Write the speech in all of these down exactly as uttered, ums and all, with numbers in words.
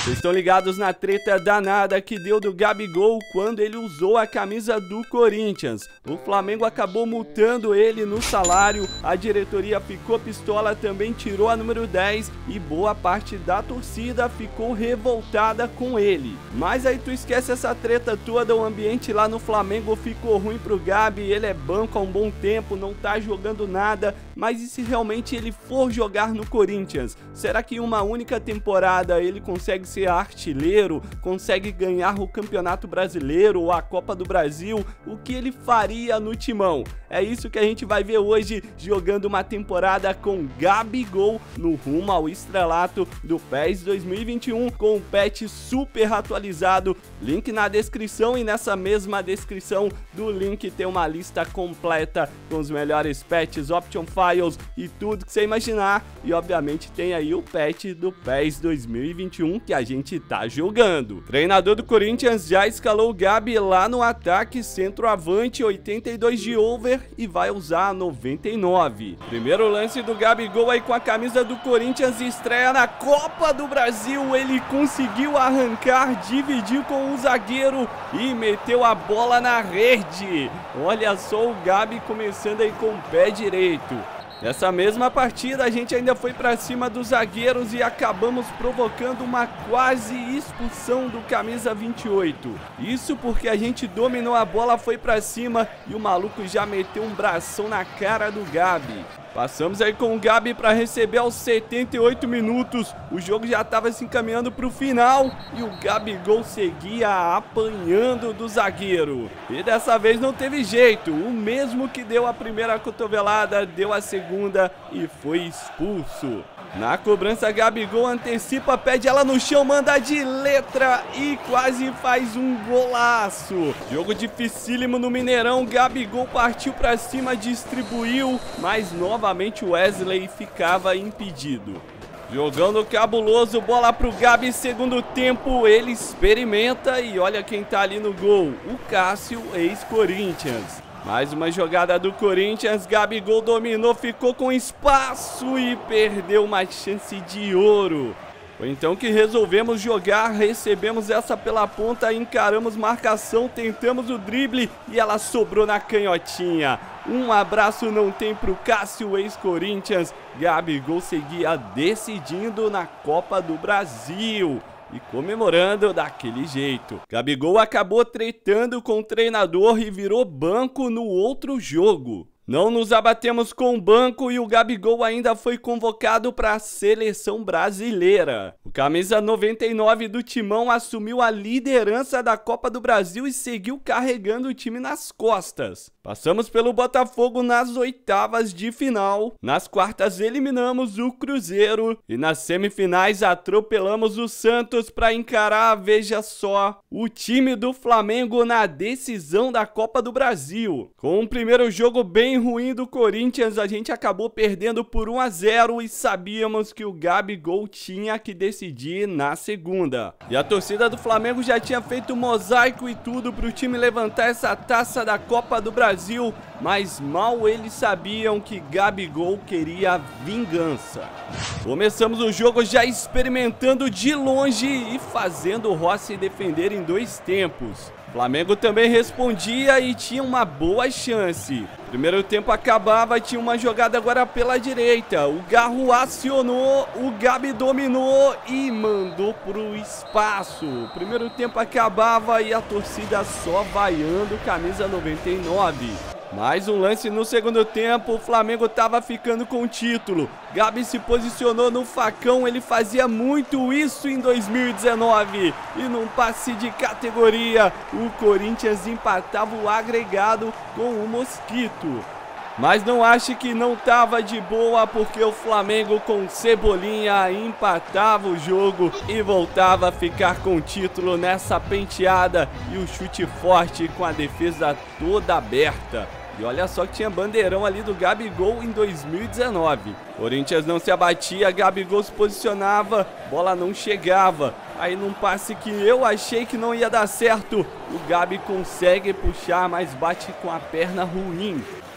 Vocês estão ligados na treta danada que deu do Gabigol quando ele usou a camisa do Corinthians. O Flamengo acabou multando ele no salário, a diretoria ficou pistola, também tirou a número dez e boa parte da torcida ficou revoltada com ele. Mas aí tu esquece essa treta toda, o ambiente lá no Flamengo ficou ruim pro Gabi, ele é banco há um bom tempo, não tá jogando nada, mas e se realmente ele for jogar no Corinthians? Será que em uma única temporada ele consegue ser artilheiro, consegue ganhar o Campeonato Brasileiro ou a Copa do Brasil? O que ele faria no timão? É isso que a gente vai ver hoje, jogando uma temporada com Gabigol no rumo ao estrelato do PES dois mil e vinte e um, com um patch super atualizado. Link na descrição, e nessa mesma descrição do link tem uma lista completa com os melhores patches, option files e tudo que você imaginar. E obviamente tem aí o patch do PES dois mil e vinte e um que a gente tá jogando. O treinador do Corinthians já escalou o Gabi lá no ataque, centroavante, oitenta e dois de over, e vai usar noventa e nove. Primeiro lance do Gabigol aí com a camisa do Corinthians, estreia na Copa do Brasil. Ele conseguiu arrancar, dividir com o zagueiro e meteu a bola na rede. Olha só o Gabi começando aí com o pé direito. Nessa mesma partida a gente ainda foi pra cima dos zagueiros e acabamos provocando uma quase expulsão do camisa vinte e oito. Isso porque a gente dominou a bola, foi pra cima e o maluco já meteu um bração na cara do Gabi. Passamos aí com o Gabi para receber aos setenta e oito minutos. O jogo já estava se encaminhando para o final e o Gabigol seguia apanhando do zagueiro. E dessa vez não teve jeito. O mesmo que deu a primeira cotovelada, deu a segunda e foi expulso. Na cobrança, Gabigol antecipa, pede ela no chão, manda de letra e quase faz um golaço. Jogo dificílimo no Mineirão, Gabigol partiu pra cima, distribuiu, mas novamente o Wesley ficava impedido. Jogando cabuloso, bola pro Gabi, segundo tempo, ele experimenta e olha quem tá ali no gol, o Cássio, ex-Corinthians. Mais uma jogada do Corinthians, Gabigol dominou, ficou com espaço e perdeu uma chance de ouro. Foi então que resolvemos jogar, recebemos essa pela ponta, encaramos marcação, tentamos o drible e ela sobrou na canhotinha. Um abraço não tem pro Cássio, ex-Corinthians. Gabigol seguia decidindo na Copa do Brasil e comemorando daquele jeito. Gabigol acabou tretando com o treinador e virou banco no outro jogo. Não nos abatemos com o banco e o Gabigol ainda foi convocado para a seleção brasileira. O camisa noventa e nove do Timão assumiu a liderança da Copa do Brasil e seguiu carregando o time nas costas. Passamos pelo Botafogo nas oitavas de final, nas quartas eliminamos o Cruzeiro e nas semifinais atropelamos o Santos para encarar, veja só, o time do Flamengo na decisão da Copa do Brasil. Com um primeiro jogo bem ruim do Corinthians, a gente acabou perdendo por um a zero e sabíamos que o Gabigol tinha que decidir na segunda. E a torcida do Flamengo já tinha feito mosaico e tudo para o time levantar essa taça da Copa do Brasil. Brasil, mas mal eles sabiam que Gabigol queria vingança. Começamos o jogo já experimentando de longe e fazendo o Rossi defender em dois tempos. O Flamengo também respondia e tinha uma boa chance. Primeiro tempo acabava, tinha uma jogada agora pela direita. O Garro acionou, o Gabi dominou e mandou pro espaço. O primeiro tempo acabava e a torcida só vaiando camisa noventa e nove. Mais um lance no segundo tempo, o Flamengo estava ficando com o título. Gabi se posicionou no facão, ele fazia muito isso em dois mil e dezenove. E num passe de categoria, o Corinthians empatava o agregado com o Mosquito. Mas não ache que não tava de boa, porque o Flamengo com Cebolinha empatava o jogo e voltava a ficar com o título nessa penteada e o chute forte com a defesa toda aberta. E olha só que tinha bandeirão ali do Gabigol em dois mil e dezenove. Corinthians não se abatia, Gabigol se posicionava, bola não chegava. Aí num passe que eu achei que não ia dar certo, o Gabi consegue puxar, mas bate com a perna ruim.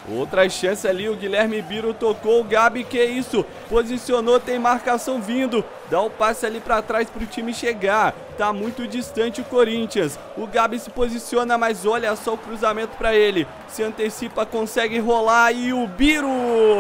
Outra chance ali, o Guilherme Biro tocou, o Gabi, que isso, posicionou, tem marcação vindo, dá o passe ali pra trás pro time chegar, tá muito distante o Corinthians, o Gabi se posiciona, mas olha só o cruzamento pra ele, se antecipa, consegue rolar e o Biro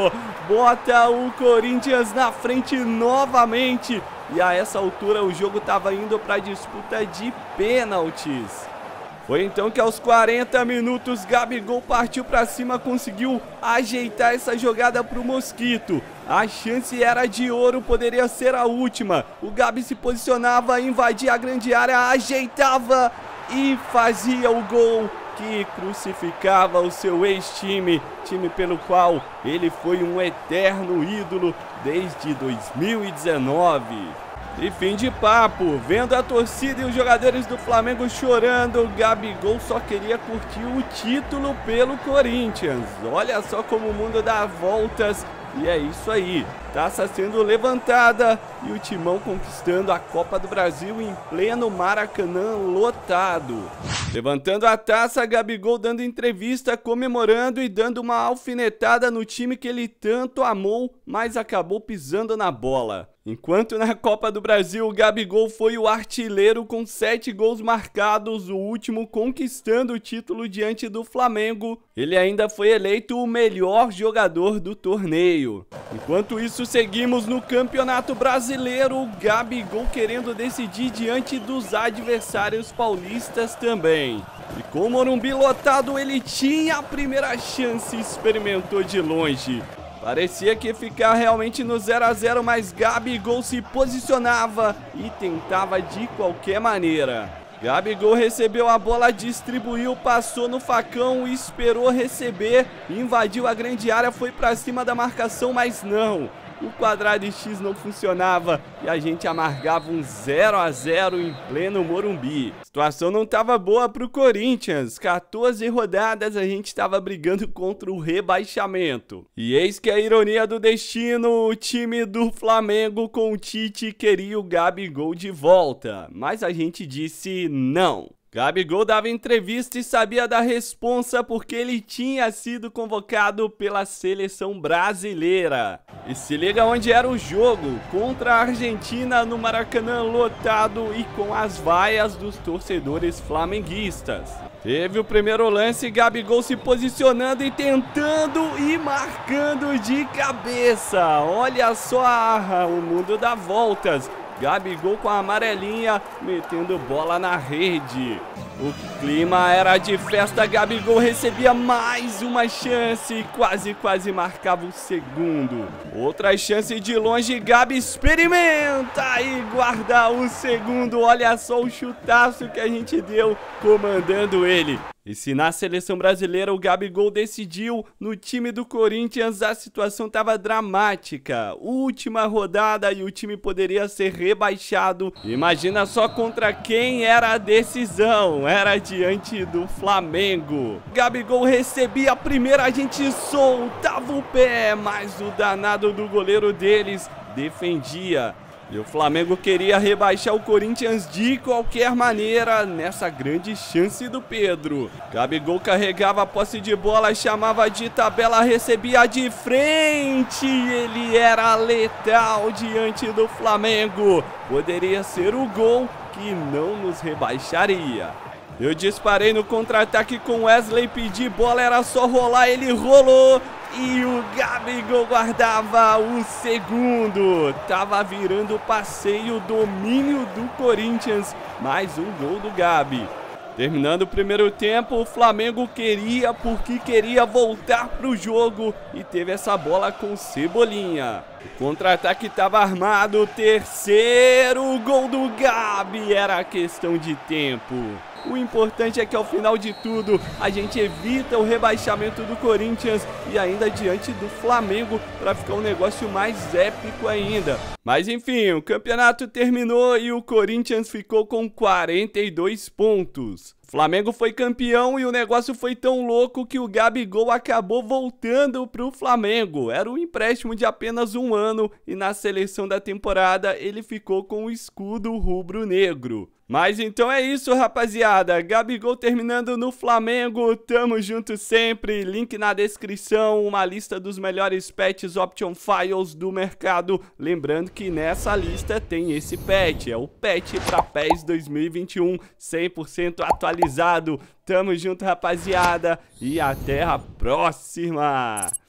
bota o Corinthians na frente novamente, e a essa altura o jogo tava indo pra disputa de pênaltis. Foi então que aos quarenta minutos, Gabigol partiu pra cima, conseguiu ajeitar essa jogada pro Mosquito. A chance era de ouro, poderia ser a última. O Gabi se posicionava, invadia a grande área, ajeitava e fazia o gol que crucificava o seu ex-time, time pelo qual ele foi um eterno ídolo desde dois mil e dezenove. E fim de papo, vendo a torcida e os jogadores do Flamengo chorando, o Gabigol só queria curtir o título pelo Corinthians. Olha só como o mundo dá voltas e é isso aí. Taça sendo levantada e o Timão conquistando a Copa do Brasil em pleno Maracanã lotado. Levantando a taça, Gabigol dando entrevista, comemorando e dando uma alfinetada no time que ele tanto amou, mas acabou pisando na bola. Enquanto na Copa do Brasil, o Gabigol foi o artilheiro com sete gols marcados, o último conquistando o título diante do Flamengo, ele ainda foi eleito o melhor jogador do torneio. Enquanto isso, seguimos no Campeonato Brasileiro, o Gabigol querendo decidir diante dos adversários paulistas também. E com o Morumbi lotado, ele tinha a primeira chance e experimentou de longe. Parecia que ia ficar realmente no zero a zero, mas Gabigol se posicionava e tentava de qualquer maneira. Gabigol recebeu a bola, distribuiu, passou no facão, esperou receber, invadiu a grande área, foi pra cima da marcação, mas não. O quadrado X não funcionava e a gente amargava um zero a zero em pleno Morumbi. A situação não estava boa pro Corinthians. quatorze rodadas a gente estava brigando contra o rebaixamento. E eis que a ironia do destino, o time do Flamengo com o Tite queria o Gabigol de volta. Mas a gente disse não. Gabigol dava entrevista e sabia da responsa porque ele tinha sido convocado pela seleção brasileira. E se liga onde era o jogo, contra a Argentina no Maracanã lotado e com as vaias dos torcedores flamenguistas. Teve o primeiro lance, Gabigol se posicionando e tentando e marcando de cabeça. Olha só, o mundo dá voltas. Gabigol com a amarelinha, metendo bola na rede. O clima era de festa, Gabigol recebia mais uma chance, quase, quase marcava o segundo. Outra chance de longe, Gabi experimenta e guarda o segundo. Olha só o chutaço que a gente deu comandando ele. E se na seleção brasileira o Gabigol decidiu, no time do Corinthians a situação estava dramática. Última rodada e o time poderia ser rebaixado. Imagina só contra quem era a decisão. Era diante do Flamengo. Gabigol recebia a primeira, a gente soltava o pé, mas o danado do goleiro deles defendia. E o Flamengo queria rebaixar o Corinthians de qualquer maneira nessa grande chance do Pedro. Gabigol carregava a posse de bola, chamava de tabela, recebia de frente. Ele era letal diante do Flamengo. Poderia ser o gol que não nos rebaixaria. Eu disparei no contra-ataque com Wesley, pedi bola, era só rolar, ele rolou. E o Gabigol guardava o segundo. Tava virando passeio, domínio do Corinthians. Mais um gol do Gabi. Terminando o primeiro tempo, o Flamengo queria porque queria voltar pro jogo e teve essa bola com Cebolinha. O contra-ataque estava armado, terceiro gol do Gabi, era questão de tempo. O importante é que ao final de tudo, a gente evita o rebaixamento do Corinthians e ainda diante do Flamengo para ficar um negócio mais épico ainda. Mas enfim, o campeonato terminou e o Corinthians ficou com quarenta e dois pontos. O Flamengo foi campeão e o negócio foi tão louco que o Gabigol acabou voltando pro Flamengo. Era um empréstimo de apenas um ano e na seleção da temporada ele ficou com o escudo rubro-negro. Mas então é isso, rapaziada. Gabigol terminando no Flamengo. Tamo junto sempre. Link na descrição. Uma lista dos melhores patches Option Files do mercado. Lembrando que nessa lista tem esse patch. É o patch pra PES dois mil e vinte e um. cem por cento atualizado. Tamo junto, rapaziada. E até a próxima.